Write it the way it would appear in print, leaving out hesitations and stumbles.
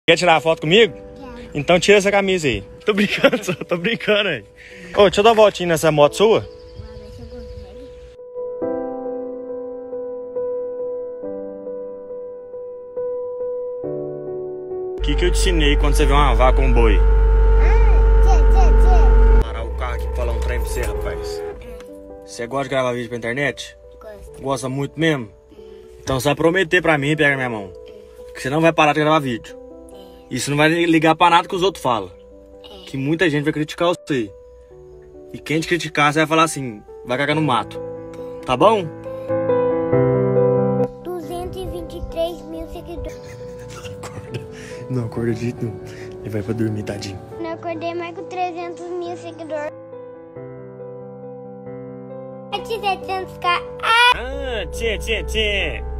Quer tirar a foto comigo? Quero. Então tira essa camisa aí. Tô brincando, só tô brincando aí. Ô, deixa eu dar uma voltinha nessa moto sua. Vou ver se eu consegue. O que eu te ensinei quando você vê uma vaca com um boi? Tchê. Parar o carro aqui pra falar um trem pra você, rapaz. Você gosta de gravar vídeo pra internet? Gosto. Gosta muito mesmo? Então você vai prometer pra mim, pega minha mão, que você não vai parar de gravar vídeo. E você não vai ligar pra nada que os outros falam. Que muita gente vai criticar você. E quem te criticar, você vai falar assim, vai cagar no mato. Tá bom? 223 mil seguidores. Não acorda de jeito nenhum. Ele vai pra dormir, tadinho. Eu acordei mais com 300 mil seguidores. 700k. Tchê.